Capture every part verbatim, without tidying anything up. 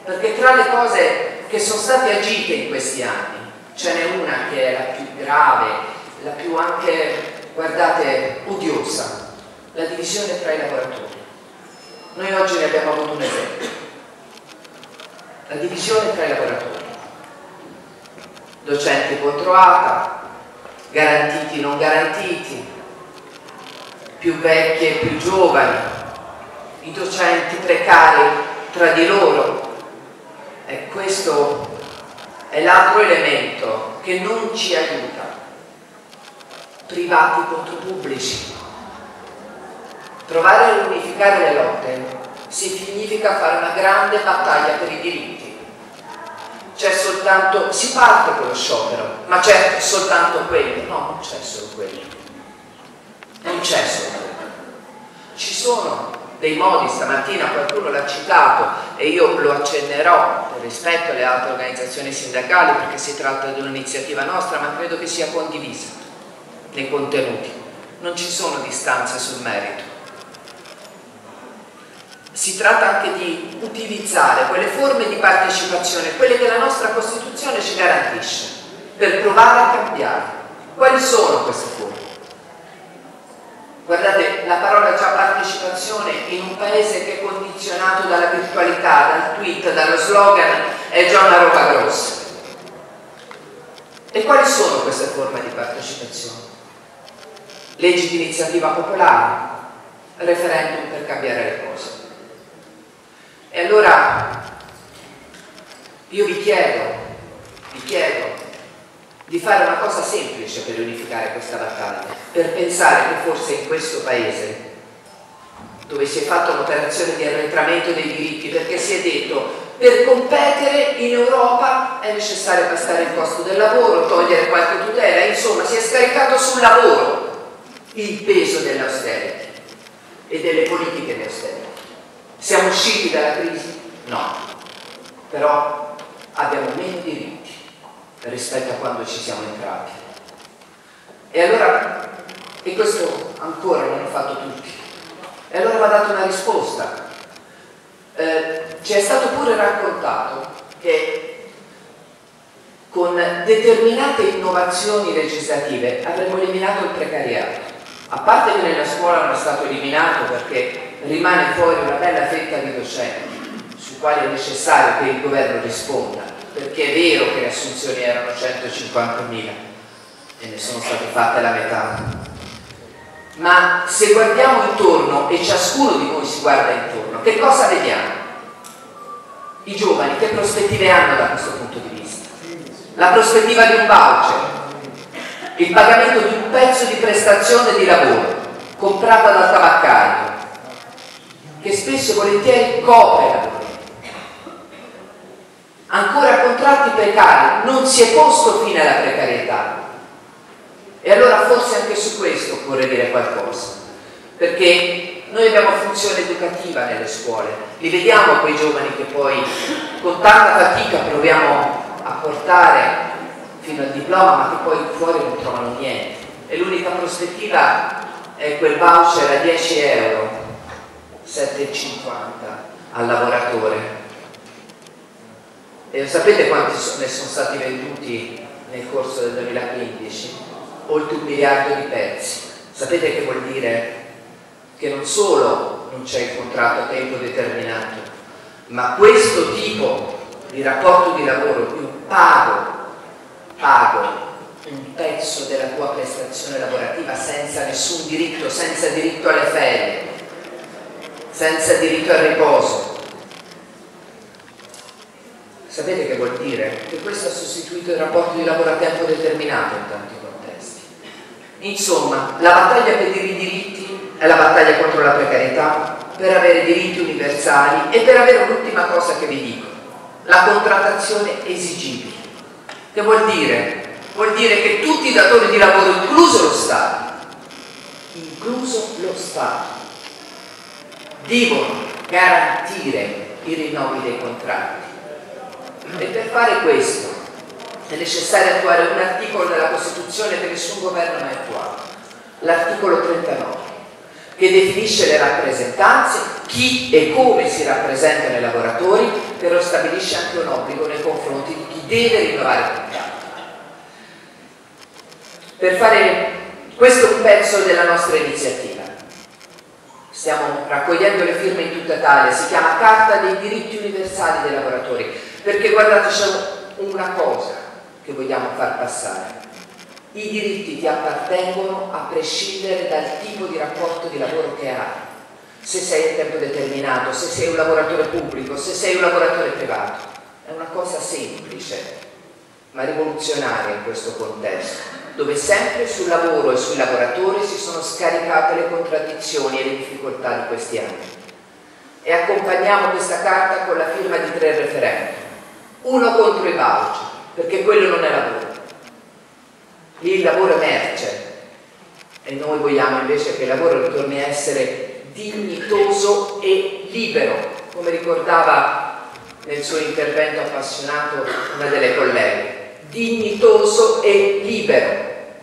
perché tra le cose che sono state agite in questi anni ce n'è una che è la più grave, la più anche, guardate, odiosa, la divisione tra i lavoratori. Noi oggi ne abbiamo avuto un esempio, la divisione tra i lavoratori, docenti contro A T A, garantiti non garantiti, più vecchi e più giovani, i docenti precari tra di loro. E questo è l'altro elemento che non ci aiuta. Privati contro pubblici. Provare a unificare le lotte significa fare una grande battaglia per i diritti. C'è soltanto, si parte con lo sciopero, ma c'è soltanto quello. No, non c'è solo quello. Non c'è solo quello. Ci sono dei modi, stamattina qualcuno l'ha citato e io lo accennerò rispetto alle altre organizzazioni sindacali, perché si tratta di un'iniziativa nostra, ma credo che sia condivisa nei contenuti. Non ci sono distanze sul merito. Si tratta anche di utilizzare quelle forme di partecipazione, quelle che la nostra Costituzione ci garantisce, per provare a cambiare. Quali sono queste forme? Guardate, la parola già partecipazione in un paese che è condizionato dalla virtualità, dal tweet, dallo slogan, è già una roba grossa. E quali sono queste forme di partecipazione? Leggi di iniziativa popolare, referendum per cambiare le cose. E allora io vi chiedo, vi chiedo di fare una cosa semplice per unificare questa battaglia, per pensare che forse in questo paese, dove si è fatta un'operazione di arretramento dei diritti, perché si è detto per competere in Europa è necessario abbassare il costo del lavoro, togliere qualche tutela, insomma si è scaricato sul lavoro il peso dell'austerity e delle politiche di austerity. Siamo usciti dalla crisi? No, però abbiamo meno diritti rispetto a quando ci siamo entrati. E allora, e questo ancora non l'hanno fatto tutti, e allora va data una risposta. Eh, ci è stato pure raccontato che con determinate innovazioni legislative avremmo eliminato il precariato, a parte che nella scuola non è stato eliminato perché rimane fuori una bella fetta di docenti su quali è necessario che il governo risponda, perché è vero che le assunzioni erano centocinquantamila e ne sono state fatte la metà, ma se guardiamo intorno, e ciascuno di noi si guarda intorno, che cosa vediamo? I giovani che prospettive hanno da questo punto di vista? La prospettiva di un voucher, il pagamento di un pezzo di prestazione di lavoro comprata dal tabaccario, che spesso e volentieri copre la lavoro. Ancora contratti precari, non si è posto fine alla precarietà. E allora forse anche su questo occorre dire qualcosa, perché noi abbiamo funzione educativa nelle scuole, li vediamo quei giovani che poi con tanta fatica proviamo a portare fino al diploma, ma che poi fuori non trovano niente, e l'unica prospettiva è quel voucher a dieci euro, sette e cinquanta al lavoratore. E sapete quanti ne sono stati venduti nel corso del duemilaquindici? Oltre un miliardo di pezzi. Sapete che vuol dire? Che non solo non c'è il contratto a tempo determinato, ma questo tipo di rapporto di lavoro, io pago, pago un pezzo della tua prestazione lavorativa senza nessun diritto, senza diritto alle ferie, senza diritto al riposo. Sapete che vuol dire? Che questo ha sostituito il rapporto di lavoro a tempo determinato in tanti contesti. Insomma, la battaglia per i diritti è la battaglia contro la precarietà, per avere diritti universali e per avere un'ultima cosa che vi dico, la contrattazione esigibile. Che vuol dire? Vuol dire che tutti i datori di lavoro, incluso lo Stato, incluso lo Stato, devono garantire i rinnovi dei contratti. E per fare questo è necessario attuare un articolo della Costituzione che nessun governo ha mai attuato, l'articolo trentanove, che definisce le rappresentanze chi e come si rappresentano i lavoratori, però stabilisce anche un obbligo nei confronti di chi deve rinnovare il contratto. Per fare questo è un pezzo della nostra iniziativa. Stiamo raccogliendo le firme in tutta Italia, si chiama Carta dei diritti universali dei lavoratori, perché guardate, c'è una cosa che vogliamo far passare. I diritti ti appartengono a prescindere dal tipo di rapporto di lavoro che hai. Se sei a tempo determinato, se sei un lavoratore pubblico, se sei un lavoratore privato. È una cosa semplice, ma rivoluzionaria in questo contesto, dove sempre sul lavoro e sui lavoratori si sono scaricate le contraddizioni e le difficoltà di questi anni. E accompagniamo questa carta con la firma di tre referendum. Uno contro i voucher, perché quello non è lavoro. Lì il lavoro è merce e noi vogliamo invece che il lavoro ritorni a essere dignitoso e libero, come ricordava nel suo intervento appassionato una delle colleghe. Dignitoso e libero.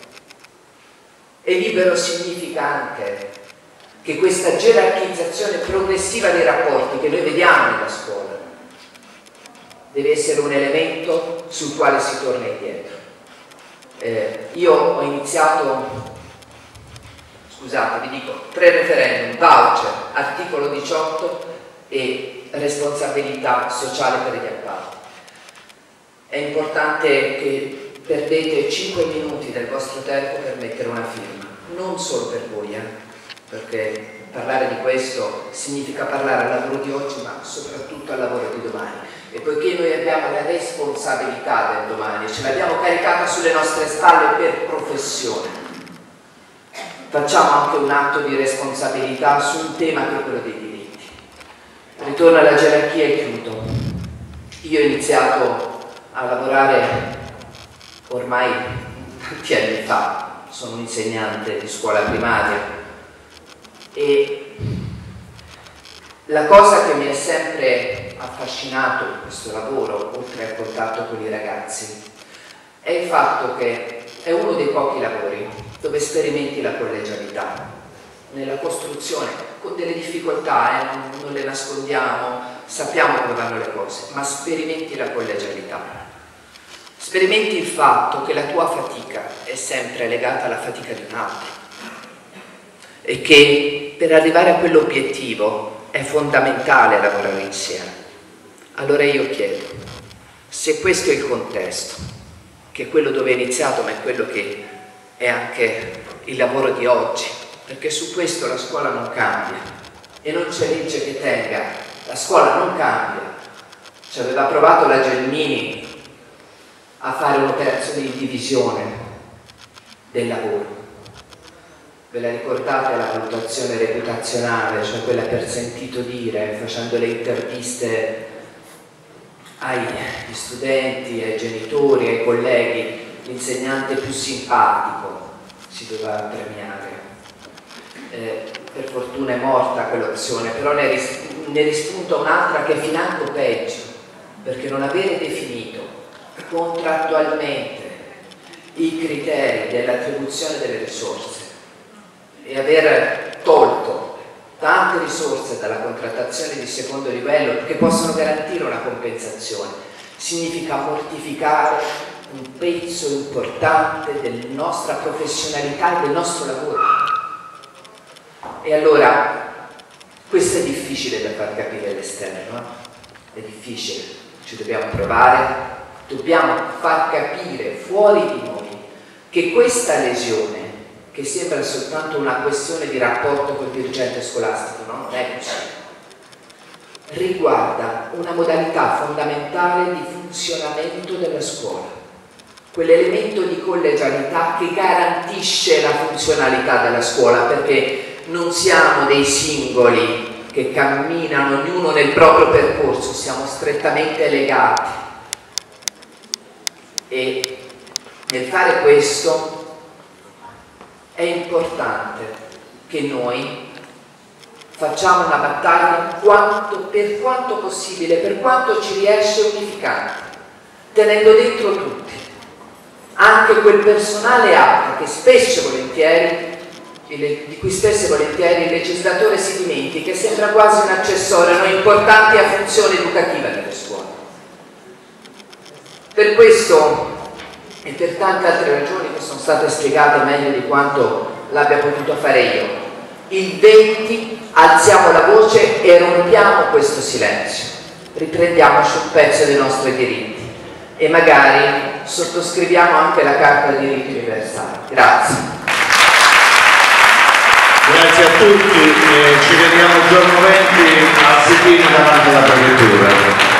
E libero significa anche che questa gerarchizzazione progressiva dei rapporti che noi vediamo nella scuola deve essere un elemento sul quale si torna indietro. Eh, io ho iniziato, scusate, vi dico, tre referendum, voucher, articolo diciotto e responsabilità sociale per gli appalti. È importante che perdete cinque minuti del vostro tempo per mettere una firma, non solo per voi, eh? Perché parlare di questo significa parlare al lavoro di oggi, ma soprattutto al lavoro di domani. E poiché noi abbiamo la responsabilità del domani, ce l'abbiamo caricata sulle nostre spalle per professione, facciamo anche un atto di responsabilità su un tema che è quello dei diritti. Ritorno alla gerarchia e chiudo. Io ho iniziato a lavorare ormai tanti anni fa, sono un insegnante di scuola primaria e la cosa che mi è sempre affascinato in questo lavoro, oltre al contatto con i ragazzi, è il fatto che è uno dei pochi lavori dove sperimenti la collegialità nella costruzione, con delle difficoltà, eh, non, non le nascondiamo, sappiamo come vanno le cose, ma sperimenti la collegialità. Sperimenti il fatto che la tua fatica è sempre legata alla fatica di un altro e che per arrivare a quell'obiettivo è fondamentale lavorare insieme. Allora io chiedo, se questo è il contesto, che è quello dove è iniziato, ma è quello che è anche il lavoro di oggi, perché su questo la scuola non cambia e non c'è legge che tenga, la scuola non cambia. Ci aveva provato la Gelmini a fare un'operazione di divisione del lavoro. Ve la ricordate la valutazione reputazionale, cioè quella per sentito dire, facendo le interviste agli studenti, ai genitori, ai colleghi, l'insegnante più simpatico si doveva premiare. Eh, per fortuna è morta quell'opzione, però ne, ris ne rispunta un'altra che è financo peggio, perché non avere definito contrattualmente i criteri dell'attribuzione delle risorse e aver tolto tante risorse dalla contrattazione di secondo livello che possono garantire una compensazione significa mortificare un pezzo importante della nostra professionalità e del nostro lavoro. E allora questo è difficile da far capire all'esterno, no? È difficile, ci dobbiamo provare, dobbiamo far capire fuori di noi che questa lesione, che sembra soltanto una questione di rapporto col dirigente scolastico, no? Non è così. Riguarda una modalità fondamentale di funzionamento della scuola, quell'elemento di collegialità che garantisce la funzionalità della scuola, perché non siamo dei singoli che camminano ognuno nel proprio percorso, siamo strettamente legati. E nel fare questo è importante che noi facciamo una battaglia quanto, per quanto possibile, per quanto ci riesce unificante, tenendo dentro tutti, anche quel personale H che spesso e volentieri di cui spesso e volentieri il legislatore si dimentica, sembra quasi un accessorio non importante a funzione educativa delle scuole. Per questo e per tante altre ragioni che sono state spiegate meglio di quanto l'abbia potuto fare io, il venti alziamo la voce e rompiamo questo silenzio, riprendiamoci un pezzo dei nostri diritti e magari sottoscriviamo anche la Carta dei diritti universali. Grazie. Grazie a tutti e ci vediamo il giorno venti a Sitini davanti alla prefettura.